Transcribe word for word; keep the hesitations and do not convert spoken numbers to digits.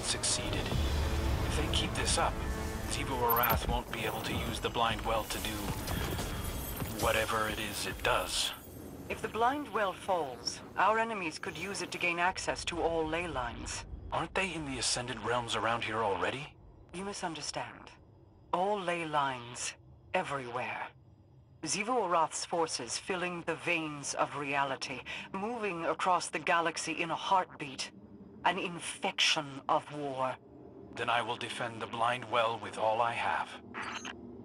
succeeded. If they keep this up, Xivu Arath won't be able to use the blind well to do whatever it is it does. If the blind well falls, our enemies could use it to gain access to all ley lines. Aren't they in the Ascendant Realms around here already? You misunderstand. All ley lines, everywhere. Xivu Arath's forces filling the veins of reality, moving across the galaxy in a heartbeat. An infection of war. Then I will defend the blind well with all I have.